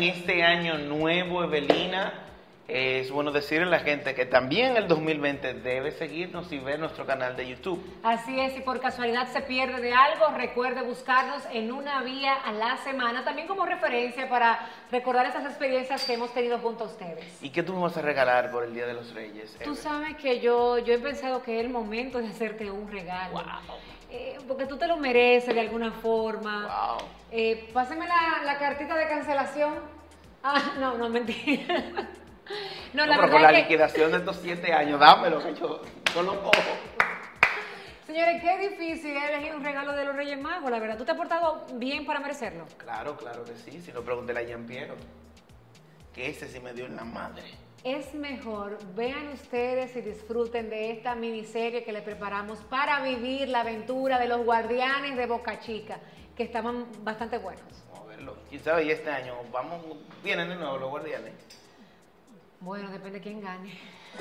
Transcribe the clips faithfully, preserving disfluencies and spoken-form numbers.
este año nuevo, Evelina, es bueno decirle a la gente que también el dos mil veinte debe seguirnos y ver nuestro canal de YouTube. Así es, si por casualidad se pierde de algo, recuerde buscarnos en Una Vía a la Semana, también como referencia para recordar esas experiencias que hemos tenido junto a ustedes. ¿Y qué tú me vas a regalar por el Día de los Reyes, Tú Eve? sabes que yo, yo he pensado que es el momento de hacerte un regalo. Wow. Eh, porque tú te lo mereces de alguna forma. Wow. Eh, pásame la, la cartita de cancelación. Ah, no, no, mentira. No, No, la pero verdad con la es que, liquidación de estos siete años, dámelo, que yo no lo cojo. señores, qué difícil es elegir un regalo de los Reyes Magos, la verdad. ¿Tú te has portado bien para merecerlo? Claro, claro que sí. Si no, pregúntele a Jean Piero, que ese sí me dio en la madre. Es mejor, vean ustedes y disfruten de esta miniserie que les preparamos para vivir la aventura de los guardianes de Boca Chica, que estaban bastante buenos. Vamos a verlo. Quién sabe, y este año vamos, vienen de nuevo los guardianes. Bueno, depende de quién gane.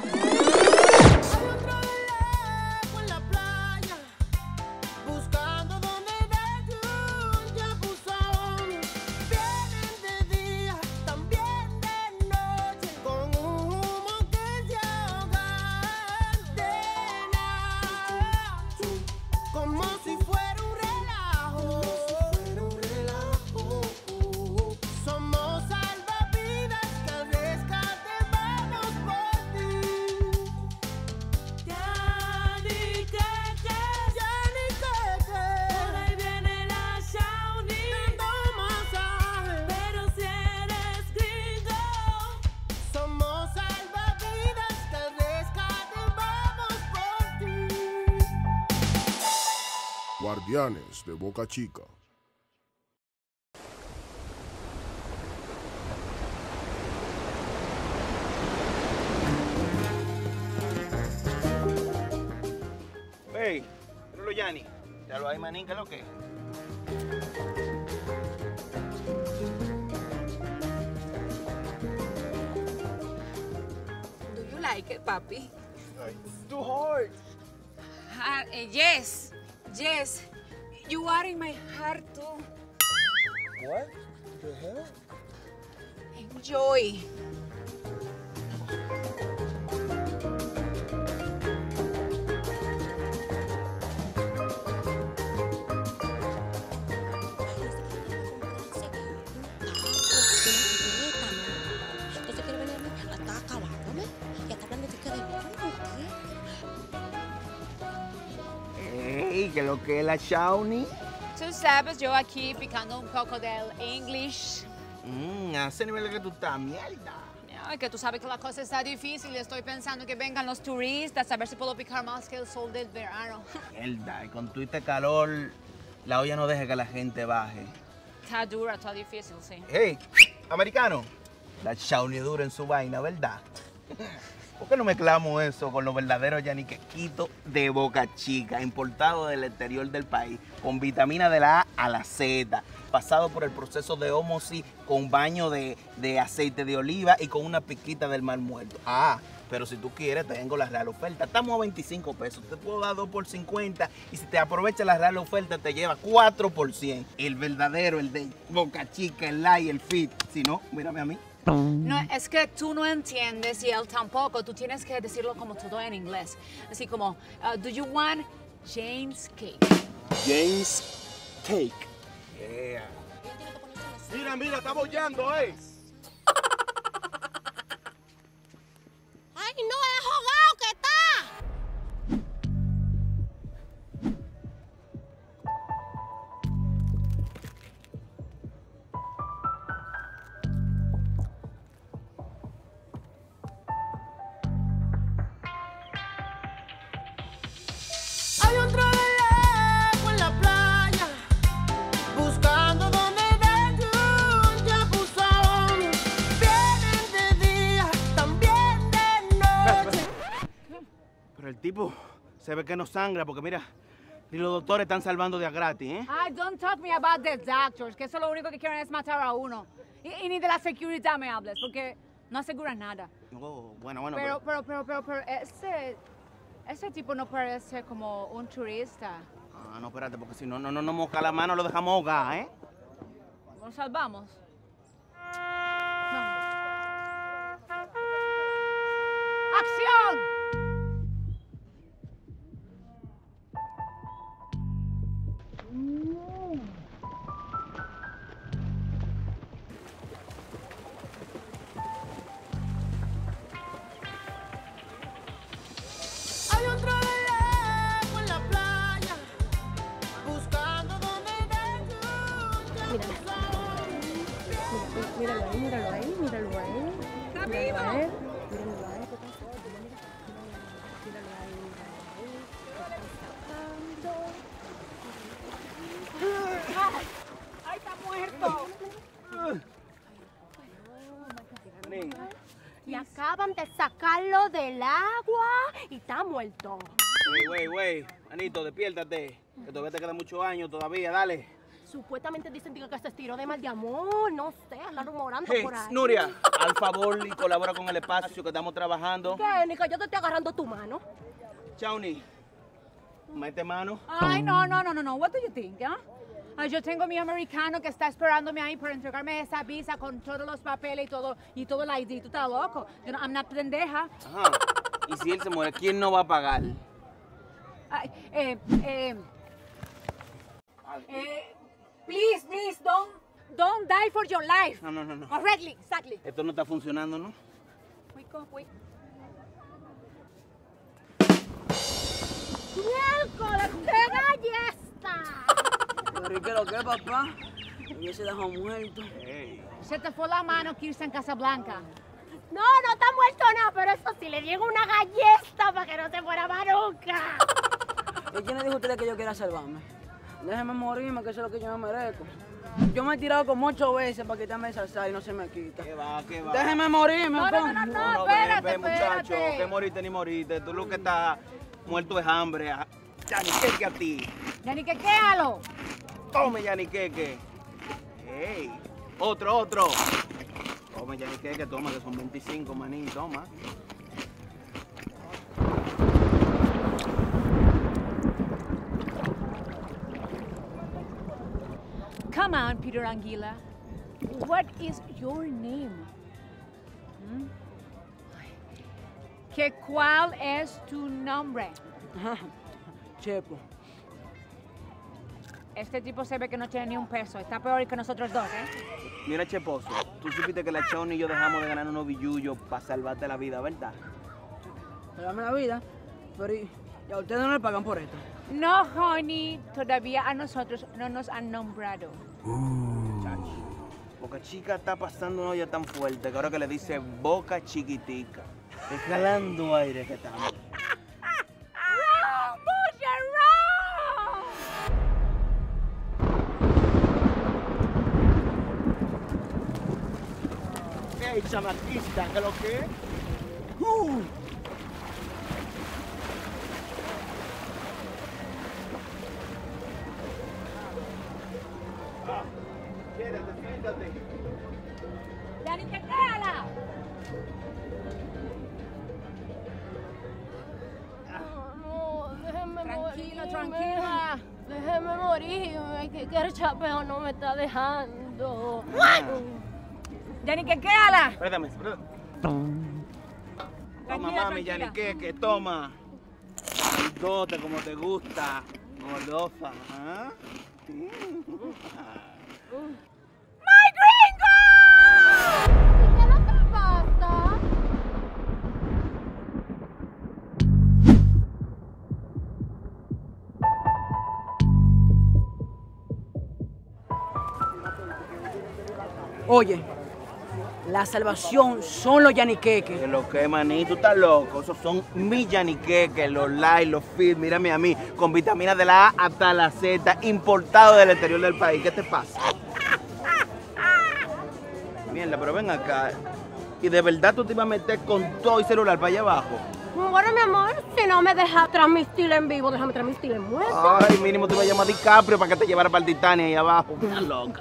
Guardianes de Boca Chica. Hey, pero lo Yanni, ya lo hay, manín, ¿qué es lo que? Do you like it, papi? It's too hard. Uh, yes, yes. You are in my heart too. What the hell? Enjoy. Hey, ¿qué es lo que es la Shawnee? Tú sabes, yo aquí picando un poco del English. Mmm, a ese nivel que tú estás, mierda. Ay, que tú sabes que la cosa está difícil. Estoy pensando que vengan los turistas a ver si puedo picar más que el sol del verano. Mierda, y con todo este calor, la olla no deja que la gente baje. Está dura, está difícil, sí. Hey, americano, la Shawnee dura en su vaina, ¿verdad? ¿Por qué no mezclamos eso con los verdaderos yaniquequitos de Boca Chica, importados del exterior del país, con vitamina de la A a la Z, pasado por el proceso de ósmosis con baño de, de aceite de oliva y con una piquita del mar muerto? Ah, pero si tú quieres, tengo la real oferta. Estamos a veinticinco pesos, te puedo dar dos por cincuenta y si te aprovechas la real oferta te lleva cuatro por cien. El verdadero, el de Boca Chica, el light, el fit. Si no, mírame a mí. No, es que tú no entiendes y él tampoco. Tú tienes que decirlo como todo en inglés. Así como, uh, do you want James Cake? James Cake. Yeah. Mira, mira, está bollando, eh. ¡Ay, no! ¡Es jugado que está! Hay otro lejos en la playa, buscando donde ver ya puso. Vienen de día, también de noche. Pero el tipo se ve que no sangra porque mira, ni los doctores están salvando de a gratis, ¿eh? Ay, don't talk me about the doctors, que eso lo único que quieren es matar a uno. Y, y ni de la seguridad me hables, porque no aseguran nada. Oh, bueno, bueno, Pero, pero, pero, pero, pero, ese, ese tipo no parece como un turista. Ah, no, espérate, porque si no, no, no nos moja la mano, lo dejamos ahogar, ¿eh? Nos salvamos. ¡Acción! Hay un troleleco en la playa, buscando donde Míralo ahí, míralo ahí, míralo ahí. ¡Está Míralo vivo! a él, míralo a él, ¿qué pasa? Míralo ahí, míralo ahí. ¡Ay, está muerto! Y acaban de sacarlo del agua y está muerto. Wey, wey, wey. Anito, despiértate. Que todavía te quedan muchos años todavía, dale. Supuestamente dicen digo, que se estiró de mal de amor, no sé, andan rumorando Hey, por ahí. Nuria, al favor y colabora con el espacio que estamos trabajando. ¿Qué, Nica? Yo te estoy agarrando tu mano. Chauni, mete mano. Ay, no, no, no, no, no. What do you think, ah? Ah, yo tengo mi americano que está esperándome ahí para entregarme esa visa con todos los papeles y todo, y todo el I D. Tú estás loco. Yo no, I'm not pendeja. Ajá. Y si él se muere, ¿quién no va a pagar? Ay, eh, eh, eh, please, please, don't, don't die for your life. No, no, no, no. Correctly, exactly. Esto no está funcionando, ¿no? Wait, go, wait. ¡Miércoles, qué gallesta! ¿Pero qué lo que, papá? Yo se dejó muerto. Hey. Se te fue la mano, Kirsten Casablanca. No, no está muerto nada, pero eso sí, le digo una galleta para que no se fuera maruca. ¿Y quién le dijo a ustedes que yo quiera salvarme? Déjenme morirme, que eso es lo que yo me merezco. Yo me he tirado como ocho veces para quitarme esa sal y no se me quita. ¿Qué va, qué va? Déjenme morirme, No, no, po. no, no, no, No, espérate, ve, ve, muchacho, espérate. que moriste ni moriste. Tú lo que estás muerto es hambre. Ah, Yaniqueque a ti. Yani, que quéalo. Tome, Yaniqueque. Hey, otro, otro. Tome, Yaniqueque, toma, que son veinticinco, manín, toma. Come on, Peter Anguila. What is your name? Hmm? ¿Qué cuál es tu nombre? Chepo. Este tipo se ve que no tiene ni un peso. Está peor que nosotros dos, ¿eh? Mira, Cheposo, tú supiste que la Chauni y yo dejamos de ganar unos billullos para salvarte la vida, ¿verdad? Salvarme la vida. Pero ¿y y a ustedes no le pagan por esto? No, honey. Todavía a nosotros no nos han nombrado. Boca Chica está pasando una olla tan fuerte que ahora que le dice Boca Chiquitica. Es jalando aire que estamos. ¡Ey, chamaquista! ¿Qué lo que es? Uh. Ah, quédate, siéntate. Yani, que quéala. No, déjenme Tranquilo, morirme. tranquila. Déjenme morirme, que, que el chapeo no me está dejando. Yani, que quéala. Espérame, espérame. Toma, Tranquila, mami, tranquila. Yaniqueque, toma. Dote como te gusta, golosa. ¿Ah? ¡My gringo! ¿Qué es lo que pasa? Oye, la salvación son los yaniqueques. Que lo que, maní, tú estás loco. Esos son mis yaniqueques, los light, los fit. Mírame a mí, con vitaminas de la A hasta la Z, importados del exterior del país. ¿Qué te pasa? Mierda, pero ven acá. ¿Y de verdad tú te ibas a meter con todo el celular para allá abajo? Bueno, mi amor, si no me dejas transmitir en vivo, déjame transmitir en muerto. Ay, mínimo te iba a llamar a DiCaprio para que te llevara para el Titanic ahí abajo. Estás loca.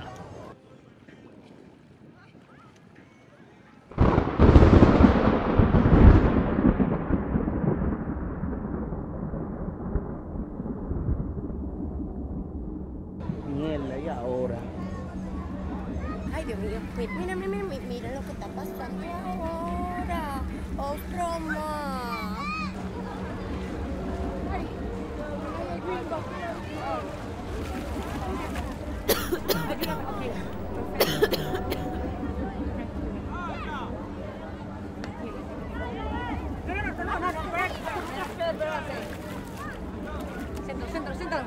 Mierda, ¿y ahora? Ay, Dios mío, mira, mira, mira, mira, mira lo que está pasando ahora. Otro más. gringo. Ayúdame, ok. Perfecto. No, no, no, no, no, no, espérate, espérate, espérate. Siéntalo, siéntalo, siéntalo.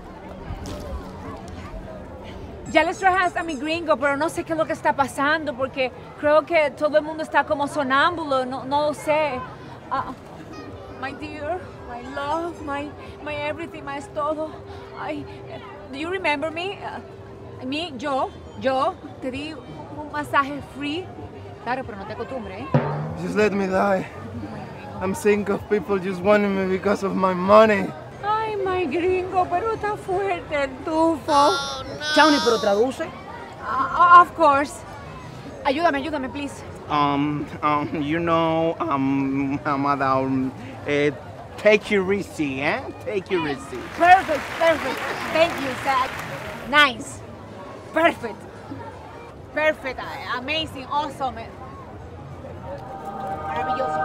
Ya les traje hasta mi gringo, pero no sé qué es lo que está pasando porque creo que todo el mundo está como sonámbulo, no, no lo sé. Uh, my dear, my love, my, my everything, my es todo. I, do you remember me? Uh, me, yo, yo te di un masaje free. Claro, pero no te acostumbres, ¿eh? Just let me die. I'm sick of people just wanting me because of my money. Ay, my gringo, pero está fuerte el tufo. Oh, no. Shawnee, pero traduce. Uh, of course. Ayúdame, ayúdame, please. Um, um, you know, um, amada, um, uh, take it easy, eh? Take it easy. Perfect, perfect. Thank you, Zach. Nice. Perfect. Perfect. Amazing. Awesome. Maravilloso.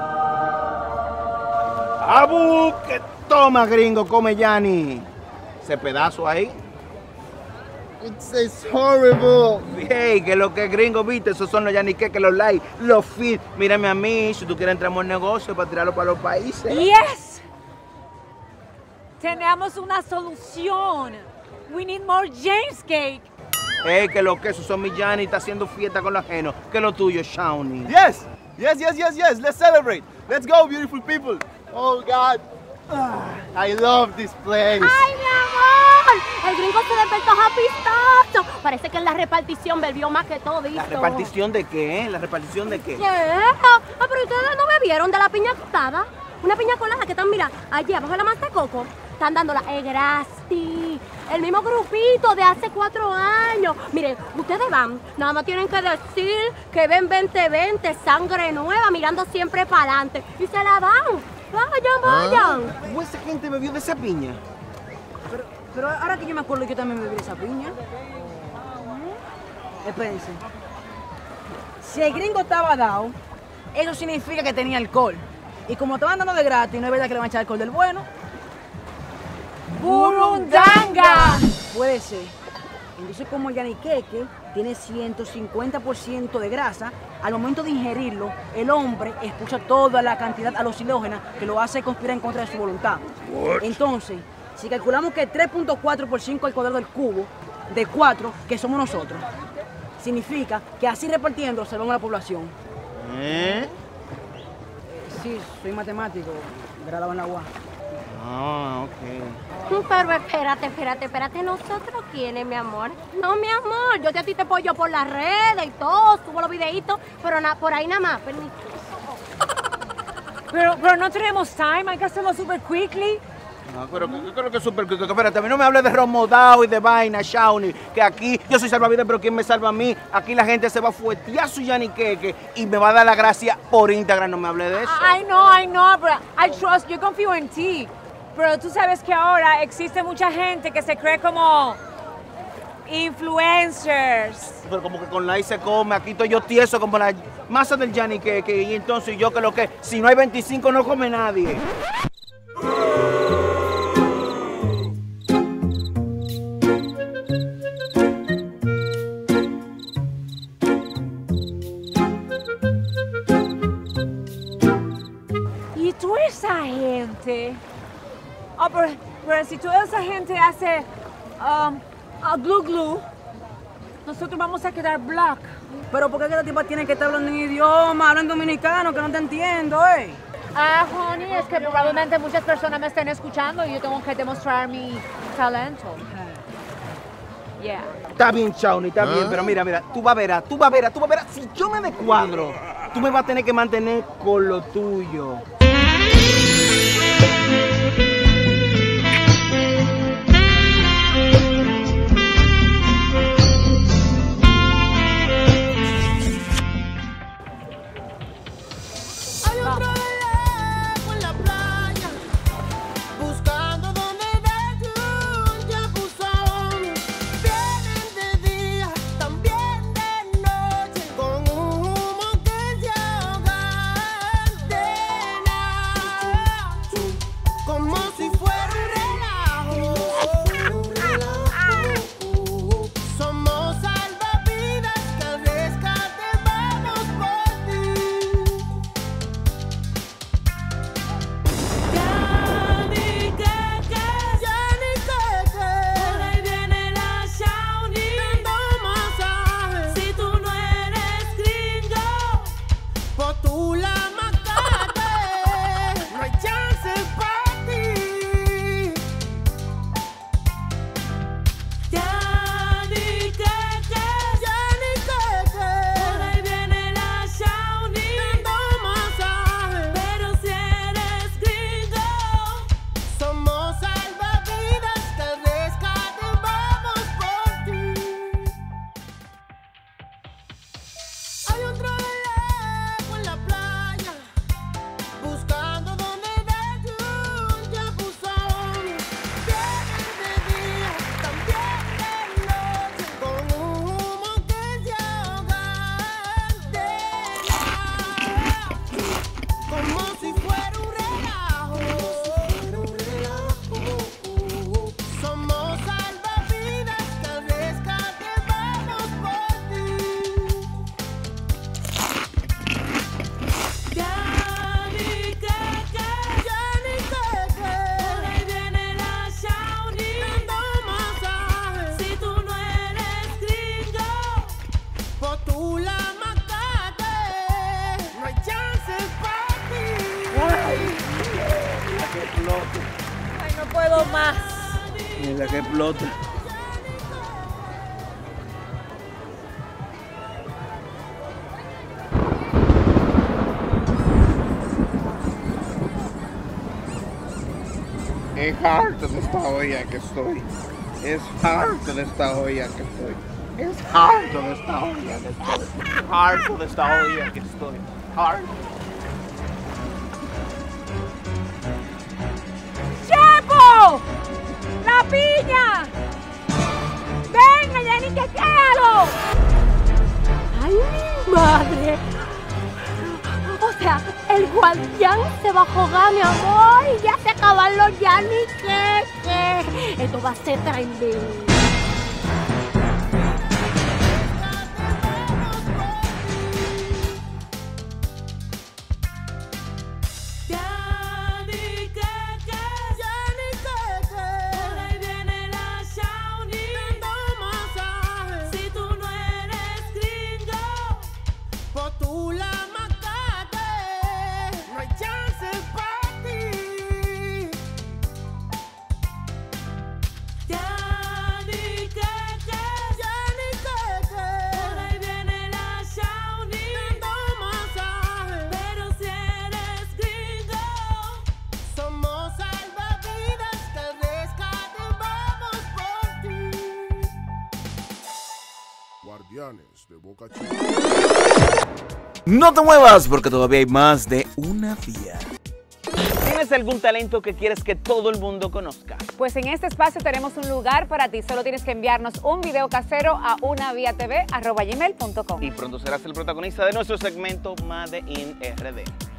¡Abu! Que toma, gringo, come Yanni. Ese pedazo ahí. It's, it's horrible. Hey, que lo que gringo, viste, esos son los Yanni que, que los likes, los feed. Mírame a mí, si tú quieres entrar en negocio para tirarlo para los países. Yes. Tenemos una solución. We need more James cake. Hey, que lo que esos son mis Yanni, está haciendo fiesta con los ajenos. Que lo tuyo, Shawnee. Yes, yes, yes, yes, yes. Let's celebrate. Let's go, beautiful people. Oh, God. I love this place. ¡Ay, mi amor! El gringo se despertó apistoso. Parece que en la repartición bebió más que todo. ¿La repartición de qué? ¿La repartición de qué? ¿Qué? Ah, pero ustedes no bebieron de la piña colada. Una piña colada que están, mira, allí abajo de la masa de coco. Están dándola es gratis. El mismo grupito de hace cuatro años. Miren, ustedes van, nada más tienen que decir que ven veinte veinte, sangre nueva, mirando siempre para adelante. Y se la dan. Vayan, vayan. ¿Ah? ¿O esa gente bebió de esa piña? Pero, pero ahora que yo me acuerdo, yo también bebí de esa piña. Espérense. Si el gringo estaba dado, eso significa que tenía alcohol. Y como estaban dando de gratis, no es verdad que le van a echar alcohol del bueno. ¡Burundanga! Puede ser. Entonces, como el yaniqueque tiene ciento cincuenta por ciento de grasa, al momento de ingerirlo, el hombre expulsa toda la cantidad alucinógena que lo hace conspirar en contra de su voluntad. What? Entonces, si calculamos que tres punto cuatro por cinco al cuadrado del cubo, de cuatro, que somos nosotros, significa que así repartiendo salvamos a la población. ¿Eh? Sí, soy matemático, graduado en la U A. Ah, ok. Pero espérate, espérate, espérate. ¿Nosotros quiénes, mi amor? No, mi amor. Yo a ti te apoyo por las redes y todo, subo los videitos, pero na, por ahí nada más. Permiso. Pero, pero no tenemos time, hay que hacerlo super quickly. No, pero yo creo que es súper... Espérate, a mí no me hables de romodao y de vaina, Shawnee, que aquí yo soy salvavidas, pero ¿quién me salva a mí? Aquí la gente se va a fuetear su yaniqueque y me va a dar la gracia por Instagram, no me hable de eso. I know, I know, but I trust, yo confío en ti. Pero tú sabes que ahora existe mucha gente que se cree como influencers. Pero como que con la I se come, aquí estoy yo tieso como la masa del yaniqueque y entonces yo que lo que, si no hay veinticinco no come nadie. Y tú esa gente... Oh, pero, pero si toda esa gente hace um, a glue glue, nosotros vamos a quedar black. Pero ¿por qué que la tipa tiene que estar hablando en idioma, hablando en dominicano, que no te entiendo, eh? Ah, honey, es que probablemente muchas personas me estén escuchando y yo tengo que demostrar mi talento. Yeah. Está bien, Shawnee, está bien, pero mira, mira, tú vas a ver, tú vas a ver, tú vas a ver, si yo me descuadro, tú me vas a tener que mantener con lo tuyo. puedo más. Mira que explota. Es harto de esta olla que estoy. Es harto de esta olla que estoy. Es harto de esta olla que estoy. Harto de esta olla que estoy. Harto. ¡Chepo! ¡La piña! ¡Venga, Jenny, que quiero! ¡Ay, mi madre! O sea, el guardián se va a jugar, mi amor, y ya se acaban los yaniqueques. Esto va a ser tremendo. Guardianes de Boca Chica. No te muevas porque todavía hay más de Una Vía. ¿Tienes algún talento que quieres que todo el mundo conozca? Pues en este espacio tenemos un lugar para ti. Solo tienes que enviarnos un video casero a unaviatv arroba gmail punto com. Y pronto serás el protagonista de nuestro segmento Made in R D.